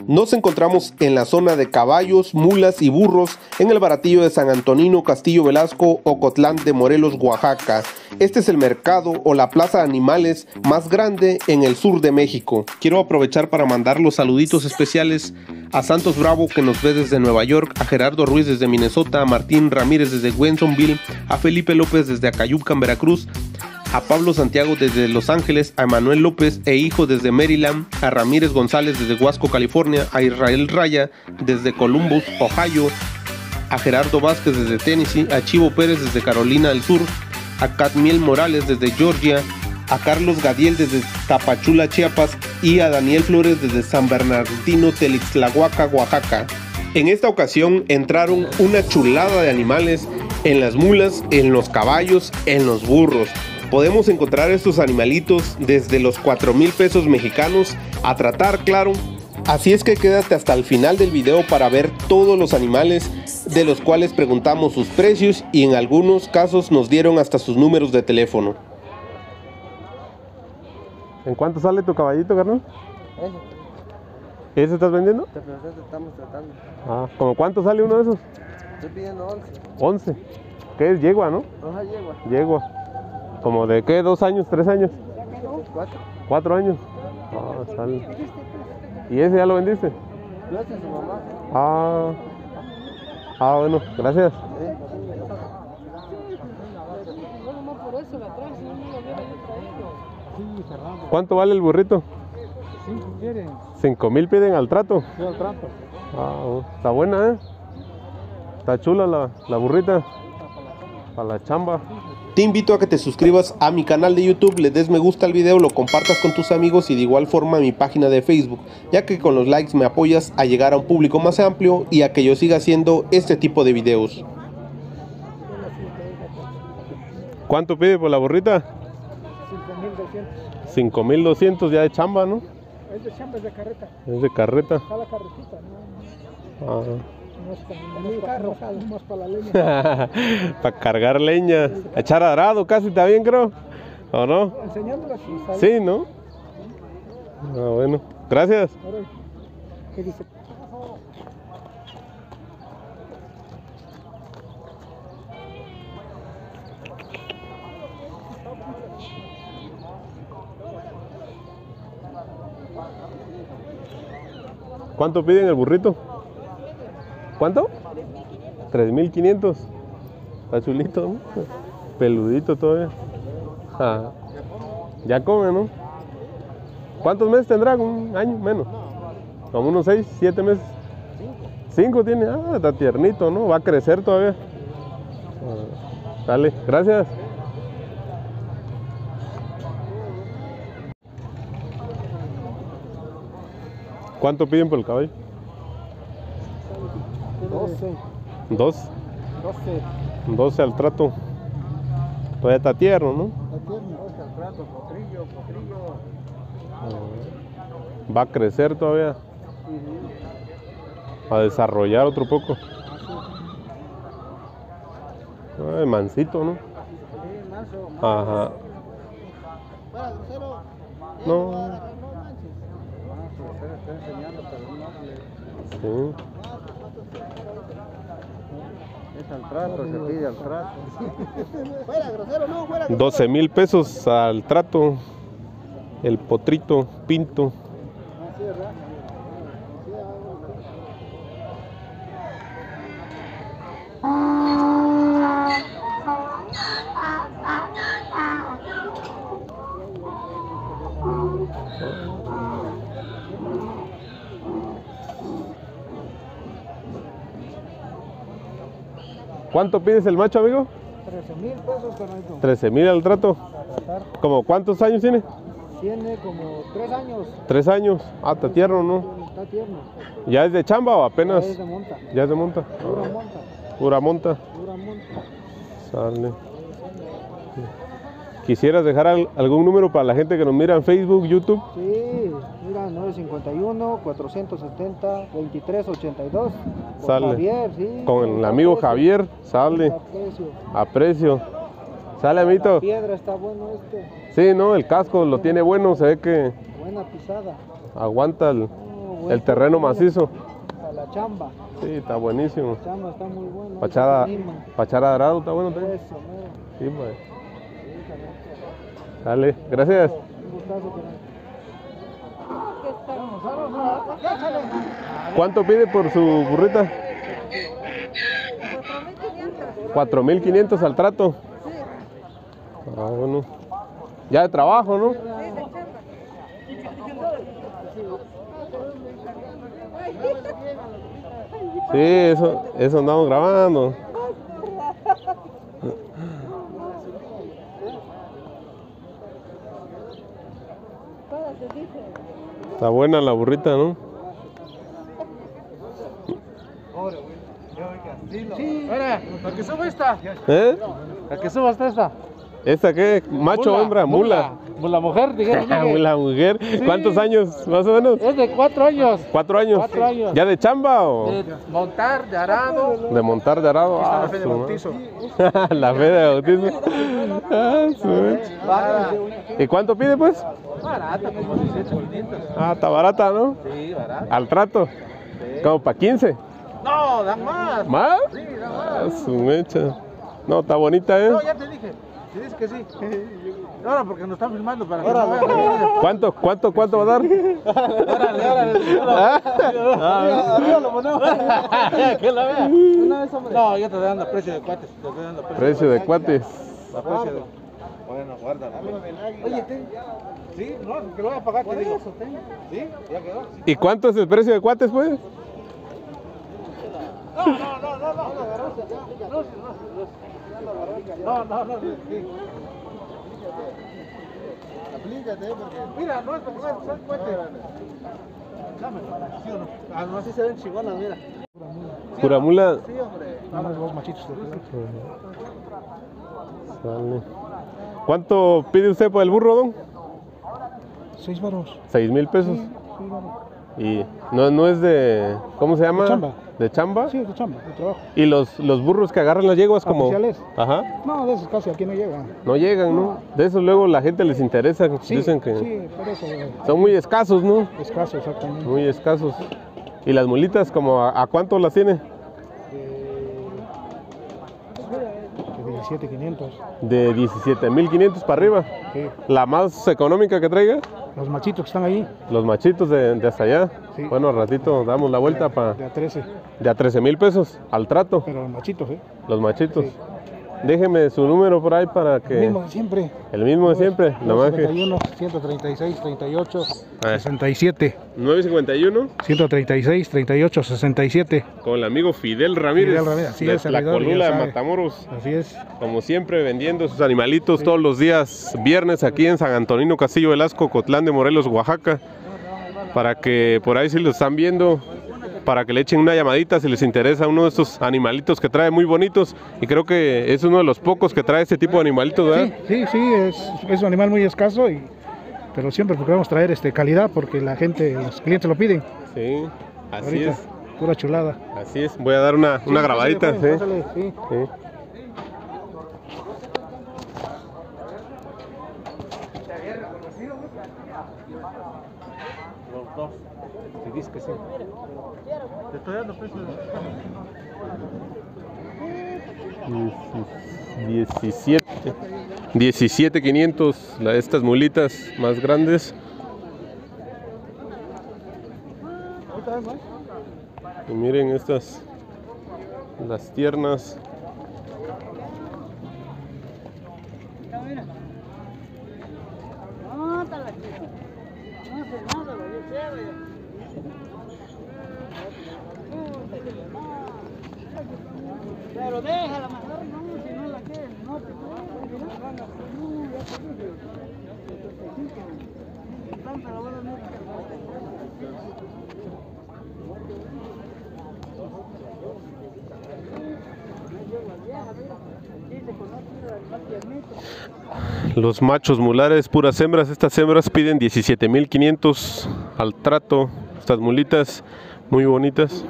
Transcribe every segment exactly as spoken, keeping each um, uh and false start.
Nos encontramos en la zona de caballos, mulas y burros en el baratillo de San Antonino, Castillo Velasco, Ocotlán de Morelos, Oaxaca. Este es el mercado o la plaza de animales más grande en el sur de México. Quiero aprovechar para mandar los saluditos especiales a Santos Bravo, que nos ve desde Nueva York, a Gerardo Ruiz desde Minnesota, a Martín Ramírez desde Wensonville, a Felipe López desde Acayucan, Veracruz, a Pablo Santiago desde Los Ángeles, a Emanuel López e hijo desde Maryland, a Ramírez González desde Huasco, California, a Israel Raya desde Columbus, Ohio, a Gerardo Vázquez desde Tennessee, a Chivo Pérez desde Carolina del Sur, a Cadmiel Morales desde Georgia, a Carlos Gadiel desde Tapachula, Chiapas y a Daniel Flores desde San Bernardino, Telixtlahuaca, Oaxaca. En esta ocasión entraron una chulada de animales en las mulas, en los caballos, en los burros. Podemos encontrar estos animalitos desde los cuatro mil pesos mexicanos a tratar, claro. Así es que quédate hasta el final del video para ver todos los animales, de los cuales preguntamos sus precios y en algunos casos nos dieron hasta sus números de teléfono. ¿En cuánto sale tu caballito, carnal? Ese. ¿Ese estás vendiendo? Ese estamos tratando. Ah, ¿cómo cuánto sale uno de esos? Estoy pidiendo once. once. ¿Qué es? Yegua, ¿no? Ajá, yegua. Yegua. ¿Como de qué? ¿Dos años? ¿Tres años? Cuatro. ¿Cuatro años? Ah, sale. ¿Y ese ya lo vendiste? Gracias a su mamá. Ah. Ah, bueno, gracias. ¿Cuánto vale el burrito? Cinco quieren. ¿Cinco mil piden al trato? Sí, al trato. Ah, está buena, ¿eh? Está chula la, la burrita. Para la chamba. Te invito a que te suscribas a mi canal de YouTube, le des me gusta al video, lo compartas con tus amigos y de igual forma a mi página de Facebook, ya que con los likes me apoyas a llegar a un público más amplio y a que yo siga haciendo este tipo de videos. ¿Cuánto pide por la burrita? cinco mil doscientos. cinco mil doscientos ya de chamba, ¿no? Es de chamba, es de carreta. Es de carreta. Está la carretita, ¿no? Ah. No es para el carro, más para la leña. Para cargar leña. Echar arado casi está bien, creo. ¿O no? Enseñándola así, ¿sabes? Sí, ¿no? Ah, bueno. Gracias. ¿Qué dice? ¿Cuánto piden el burrito? ¿Cuánto? tres mil quinientos. Está chulito, ¿no? Peludito todavía. Ah, ya come, ¿no? ¿Cuántos meses tendrá? ¿Un año? Menos. Como unos seis, siete meses. Cinco tiene. Ah, está tiernito, ¿no? Va a crecer todavía. Ah, dale, gracias. ¿Cuánto piden por el caballo? doce. ¿Dos? doce. doce al trato. Todavía está tierno, ¿no? Está tierno. doce al trato, potrillo, potrillo. Ah, va a crecer todavía. A desarrollar otro poco. Ah, mansito, ¿no? Sí, manso. Ajá. No. Estoy enseñando, pero no. Sí. Es al trato, se pide al trato. Fuera, grosero, no, fuera. doce mil pesos al trato. El potrito, pinto. Así es, ¿verdad? ¿Cuánto pides el macho, amigo? trece mil pesos, carnalito. trece mil al trato. ¿Cómo cuántos años tiene? Tiene como tres años. Tres años. Ah, está tierno, ¿no? Está tierno. ¿Ya es de chamba o apenas? Ya es de monta. Ya es de monta. Pura monta. Pura monta. Pura monta. Sale. ¿Quisieras dejar al- algún número para la gente que nos mira en Facebook, YouTube? Sí, mira, nueve cinco uno, cuatrocientos setenta, veintitrés ochenta y dos. Con Sale. Javier, sí. Con el amigo Javier, sale. Aprecio. Aprecio. Sale, La amito. piedra está bueno este. Sí, no, el casco lo tiene bueno, se ve que Buena pisada. aguanta el... No, bueno. El terreno macizo. A la chamba. Sí, está buenísimo. La chamba está muy buena. Pachada, Se anima. pachara dorado, está bueno también. Eso, mero. Sí, pues. Dale, gracias. Un gustazo, pero- ¿Cuánto pide por su burrita? cuatro mil quinientos al trato. Ah, bueno. Ya de trabajo, ¿no? Sí, eso, eso andamos grabando. Está buena la burrita, ¿no? Sí, mira, la que suba esta. ¿Eh? La que suba hasta esta. ¿Esta qué? ¿Macho, hembra, mula? Mula mujer, dijeron. La mujer. ¿Cuántos años, más o menos? Es de cuatro años. ¿Cuatro años? Cuatro años. ¿Ya de chamba o...? De montar, de arado. De montar de arado. Está Ah, la fe de su bautizo. madre. La fe de bautizo. Ah, su madre. ¿Y cuánto pide, pues? Barata, como dieciocho quinientos. Ah, está barata, ¿no? Sí, barata. Al trato. Como para quince. No, dan más. ¿Más? Sí, dan más. Ah, su mecha. No, está bonita, ¿eh? No, ya te dije. Te dices que sí. Ahora porque nos están filmando para que no vean. ¿Cuánto, cuánto, cuánto va a dar? Órale, órale. Ah, Arriba lo ponemos. Que la vea. No, ya te dan la precio de cuates. Te estoy dando precio de cuates. La precio de... Bueno, guárdalo. Oye, ten. Sí, no, que lo voy a pagar, te digo. Sí, ya quedó. ¿Y cuánto es el precio de cuates, pues? No, no, no, no, no. No, no, no. Sí. Aplícate, porque... Mira, no es porque son cuates. Dame, ¿sí o no? Ah, no, así se ven chigonas, mira. Pura mula. Sí, hombre. Nada más dos machitos. Sale. ¿Cuánto pide usted por el burro, don? Seis varos. Seis mil pesos. Sí, varos. Y no, no es de... ¿Cómo se llama? De chamba. ¿De chamba? Sí, de chamba, de trabajo. Y los, los burros que agarran las yeguas como... ¿Oficiales? Ajá. No, de esos casi aquí no llegan. No llegan, ¿no? De eso luego la gente les interesa. Sí, Dicen que sí, por eso. eh, son muy escasos, ¿no? Escaso, exactamente. Muy escasos. ¿Y las mulitas como a, a cuánto las tiene? De diecisiete quinientos. De diecisiete mil quinientos para arriba. Sí. La más económica que traiga, Los machitos que están ahí, los machitos de, de hasta allá. Sí. Bueno, al ratito damos la vuelta para de a trece. de a trece mil pesos al trato, Pero los machitos, ¿eh? los machitos. Sí. Déjeme su número por ahí para que... El mismo de siempre. El mismo de siempre, nomás que... setenta y uno, ciento treinta y seis, treinta y ocho, ver. sesenta y siete. nueve cincuenta y uno, ciento treinta y seis, treinta y ocho, sesenta y siete. con el amigo Fidel Ramírez, Fidel Ramírez, así de es, la servidor, colula ya de sabe. Matamoros. Así es. Como siempre, vendiendo sus animalitos todos los días viernes aquí en San Antonino Castillo Velasco, Cotlán de Morelos, Oaxaca. Para que por ahí si lo están viendo, para que le echen una llamadita si les interesa uno de estos animalitos que trae muy bonitos. Y creo que es uno de los pocos que trae este tipo de animalitos, ¿verdad? Sí, sí, sí, es, es un animal muy escaso, y, pero siempre procuramos traer este, calidad porque la gente, los clientes lo piden. Sí, así Ahorita, es. pura chulada. Así es. Voy a dar una, una Sí, grabadita. pásale, ¿sí? pásale, sí. Sí. Los dos. Si dices que sí. Te estoy dando precio. diecisiete diecisiete quinientos la de estas mulitas más grandes. Y miren estas, las tiernas. Pero déjala mejor, no, si no la quieres, no te puedes, no van a hacer, no, ya te dije. Tanta la van a meter. Los machos mulares, puras hembras. Estas hembras piden diecisiete mil quinientos al trato. Estas mulitas muy bonitas.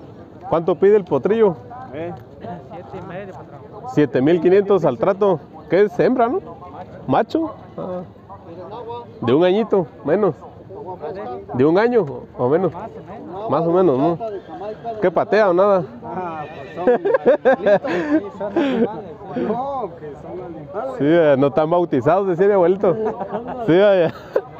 ¿Cuánto pide el potrillo? Eh, siete y medio, patrón. siete mil quinientos al trato. ¿Qué es? ¿Hembra, no? ¿Macho? Ah. De un añito, menos. ¿De un año o menos? Más o menos, ¿no? ¿Qué patea o nada? Ah, pues son animales. No, que son animales. Sí, eh, no están bautizados, decía mi abuelito. Sí, vaya.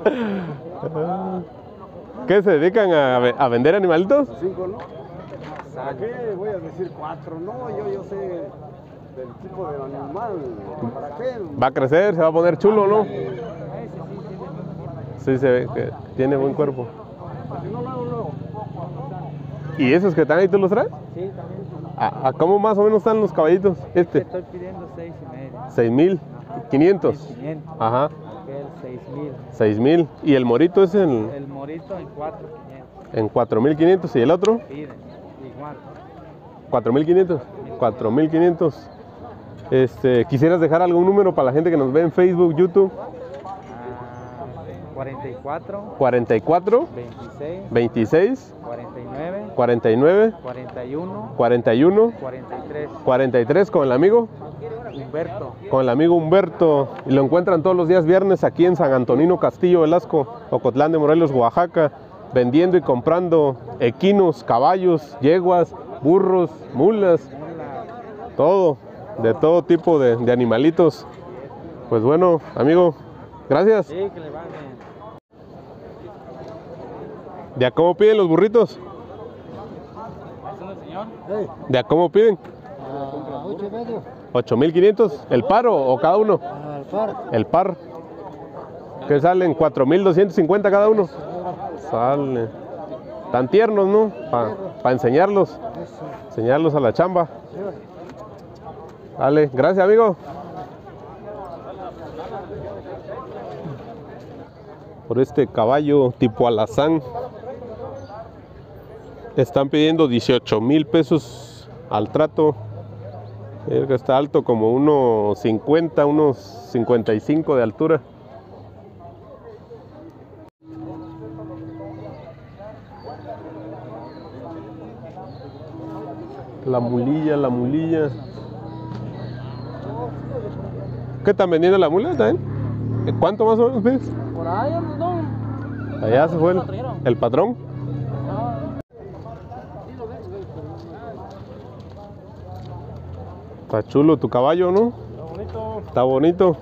¿Qué se dedican a, a vender animalitos? Cinco, ¿no? ¿Para qué voy a decir cuatro? No, yo, yo sé del tipo de animal. ¿Para qué? Va a crecer, se va a poner chulo, ¿no? Sí, se ve que tiene buen cuerpo. ¿Y esos que están ahí tú los traes? Sí, también. ¿A, a cómo más o menos están los caballitos? Este. Estoy pidiendo seis y medio. seis mil quinientos. seis mil quinientos. Ajá. Aquel seis mil. seis mil. ¿Y el morito es en, El morito en cuatro mil quinientos. en cuatro mil quinientos? ¿Y el otro? Piden, igual. cuatro mil quinientos. cuatro mil quinientos. Este, ¿quisieras dejar algún número para la gente que nos ve en Facebook, YouTube? Ah, cuarenta y cuatro. cuarenta y cuatro. veintiséis. veintiséis. cuarenta y nueve. cuarenta y nueve. cuarenta y uno. cuarenta y uno. cuarenta y tres. cuarenta y tres con el amigo. Humberto. Con el amigo Humberto. Y lo encuentran todos los días viernes aquí en San Antonino Castillo Velasco, Ocotlán de Morelos, Oaxaca, vendiendo y comprando equinos, caballos, yeguas, burros, mulas, todo, de todo tipo de, de animalitos. Pues bueno, amigo, gracias. Sí, que le van bien. ¿De a cómo piden los burritos? ¿Es un señor? ¿De a cómo piden? A ocho y medio. ¿ocho mil quinientos? ¿El par o, o cada uno? Al par. El par. ¿Qué salen? ¿cuatro mil doscientos cincuenta cada uno? Sale. Tan tiernos, ¿no? Para pa enseñarlos. Enseñarlos a la chamba. Dale, gracias, amigo. Por este caballo tipo alazán están pidiendo dieciocho mil pesos al trato. El que está alto como unos cincuenta, unos cincuenta y cinco de altura. La mulilla, la mulilla. ¿Qué están vendiendo la mula también? ¿Cuánto más o menos pides? Por ahí, no. Allá se fue el, el patrón. Está chulo tu caballo, ¿no? Está bonito. Está bonito.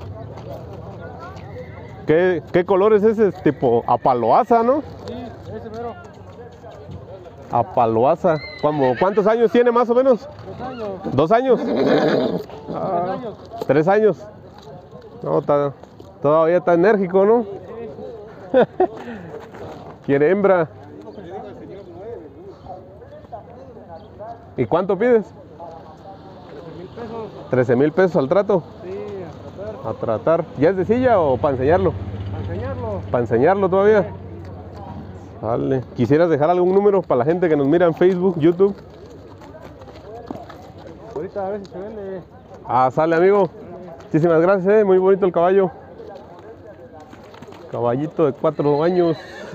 ¿Qué, qué color es ese? Tipo apaloaza, ¿no? Sí, ese mero. Apaloaza. ¿Cómo- ¿Cuántos años tiene más o menos? Dos años. ¿Dos años? Tres años. ¿Tres años? No, está- todavía está enérgico, ¿no? Quiere hembra. ¿Y cuánto pides? Mil pesos. trece mil pesos al trato. Sí, a tratar. A tratar. ¿Ya es de silla o para enseñarlo? A enseñarlo. Para enseñarlo todavía. Vale. ¿Quisieras dejar algún número para la gente que nos mira en Facebook, YouTube? Ahorita a ver si se vende. Ah, sale, amigo. Muchísimas gracias, eh. Muy bonito el caballo. Caballito de cuatro años.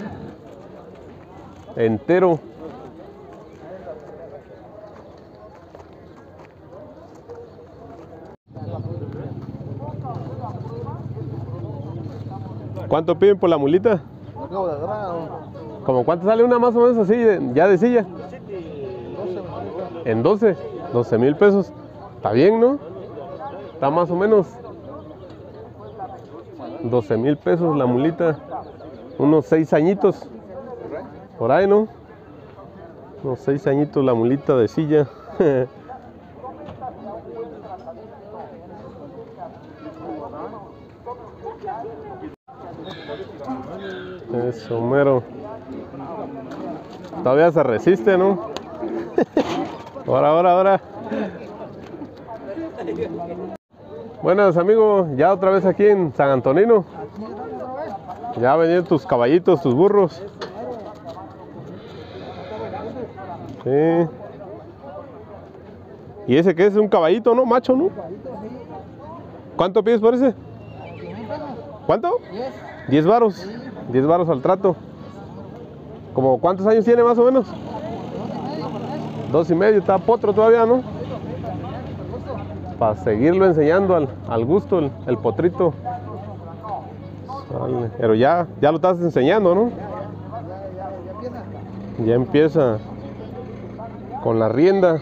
Entero. ¿Cuánto piden por la mulita? Acabo de agarrar. ¿Como cuánto sale una más o menos así, de- ya de silla? En doce, doce mil pesos. Está bien, ¿no? Está más o menos. doce mil pesos la mulita. Unos seis añitos. Por ahí, ¿no? Unos seis añitos la mulita de silla. Eso, mero. Todavía se resiste, ¿no? Ahora, ahora, ahora. Buenas, amigos. Ya otra vez aquí en San Antonino. Ya venían tus caballitos, tus burros. Sí. ¿Y ese qué es? Un caballito, ¿no? Macho, ¿no? ¿Cuánto pides por ese? ¿Cuánto? diez varos. diez varos al trato. ¿Como cuántos años tiene más o menos? Dos y medio. Está potro todavía, ¿no? para seguirlo enseñando al, al gusto, el, el potrito. Sale. Pero ya, ya lo estás enseñando, ¿no? Ya empieza con la rienda.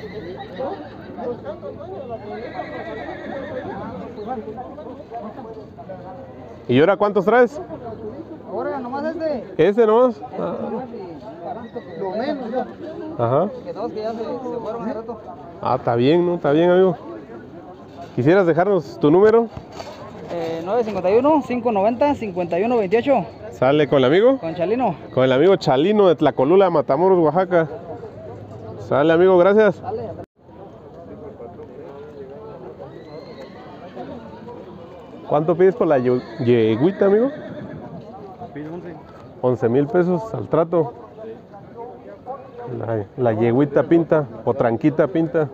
¿Y ahora cuántos traes? Ahora nomás este. ¿Ese nomás? Ah. Lo menos, ¿no? Ajá. Que dos que ya se, se fueron hace rato. Ah, está bien, ¿no? Está bien, amigo. ¿Quisieras dejarnos tu número? Eh, nueve cinco uno, cinco nueve cero, cinco uno dos ocho. ¿Sale con el amigo? Con Chalino. Con el amigo Chalino de Tlacolula, Matamoros, Oaxaca. Sale, amigo, gracias. Dale. ¿Cuánto pides por la ye- yeguita, amigo? once mil pesos al trato. La, la yeguita pinta, o tranquita pinta.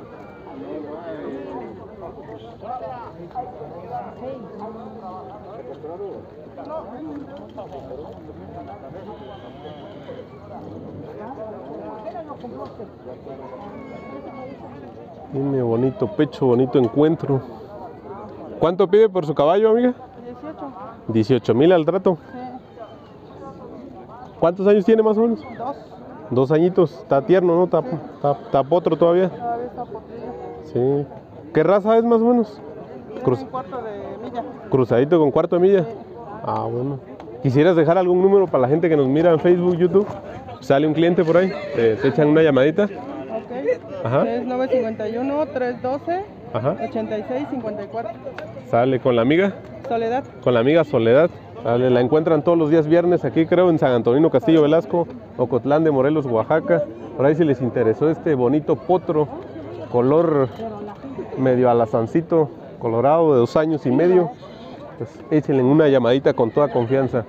Tiene bonito pecho, bonito encuentro. ¿Cuánto pide por su caballo, amiga? dieciocho. dieciocho mil al trato. Sí. ¿Cuántos años tiene más o menos? Dos. Dos añitos. Está tierno, ¿no? Está, está, está potro todavía. Todavía está potrillo. Sí. ¿Qué raza es más o menos? Cruz- Un cuarto de milla. Cruzadito con cuarto de milla. Ah, bueno. ¿Quisieras dejar algún número para la gente que nos mira en Facebook, YouTube? Sale un cliente por ahí, te, te echan una llamadita. Ok. Ajá. Es nueve cinco uno, tres uno dos, Ajá. ocho seis cinco cuatro. Sale con la amiga, Soledad. con la amiga Soledad. Sale, la encuentran todos los días viernes aquí, creo, en San Antonino Castillo Velasco, Ocotlán de Morelos, Oaxaca. Por ahí si les interesó este bonito potro, color medio alazancito, colorado de dos años y medio, pues échenle una llamadita con toda confianza.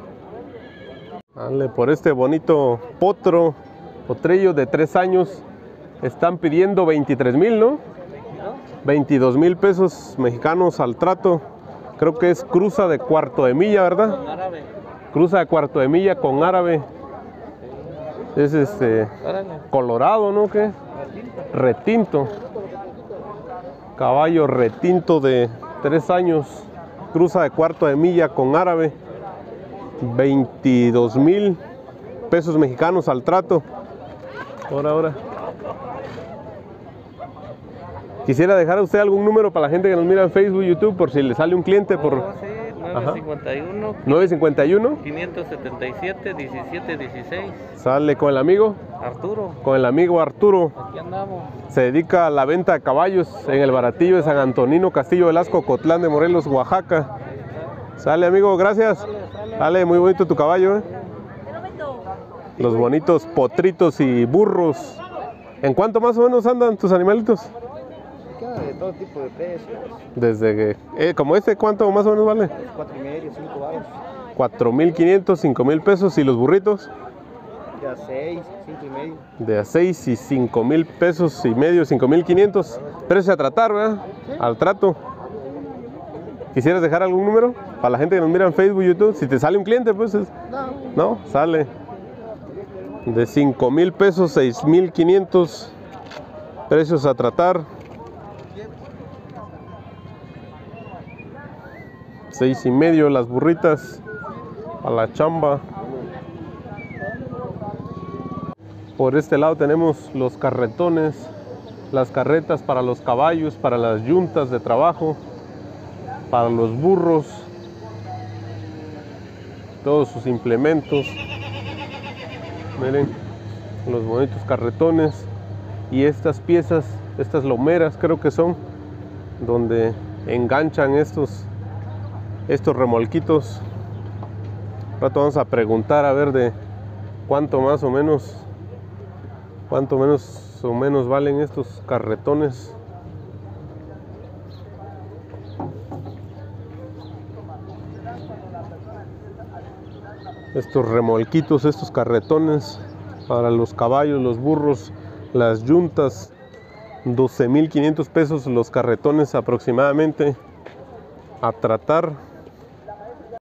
Dale, por este bonito potro, potrillo de tres años, están pidiendo veintitrés mil, ¿no? veintidós mil pesos mexicanos al trato. Creo que es cruza de cuarto de milla, ¿verdad? Árabe. Cruza de cuarto de milla con árabe. Es este colorado, ¿no? ¿Qué? Retinto. Caballo retinto de tres años. Cruza de cuarto de milla con árabe. veintidós mil pesos mexicanos al trato. Ahora, ahora. Quisiera dejar a usted algún número para la gente que nos mira en Facebook, YouTube, por si le sale un cliente por Oh, sí, nueve cinco uno, nueve cincuenta y uno. quinientos setenta y siete, diecisiete dieciséis. Sale con el amigo, Arturo, con el amigo Arturo. aquí andamos. Se dedica a la venta de caballos en el baratillo de San Antonino, Castillo Velasco, Ocotlán de Morelos, Oaxaca. Sale, amigo, gracias. Sale, muy bonito tu caballo, ¿eh? Los bonitos potritos y burros. ¿En cuánto más o menos andan tus animalitos? De todo tipo de precios. Desde que, eh, como este, ¿cuánto más o menos vale? Cuatro y medio, cinco baros. cuatro mil quinientos, cinco mil pesos. ¿Y los burritos? De a seis, cinco y medio. De a seis y cinco mil pesos y medio, cinco mil quinientos. Precio a tratar, ¿verdad? Al trato. ¿Quisieras dejar algún número? Para la gente que nos mira en Facebook, YouTube. Si te sale un cliente, pues es... No, sale. De cinco mil pesos, seis mil quinientos. Precios a tratar. Seis y medio las burritas. A la chamba. Por este lado tenemos los carretones, las carretas para los caballos, para las yuntas de trabajo, para los burros, todos sus implementos. Miren los bonitos carretones y estas piezas, estas lomeras creo que son, donde enganchan estos, estos remolquitos. Rato vamos a preguntar a ver de cuánto más o menos, cuánto menos o menos valen estos carretones. Estos remolquitos, estos carretones para los caballos, los burros, las yuntas, doce mil quinientos pesos los carretones aproximadamente a tratar.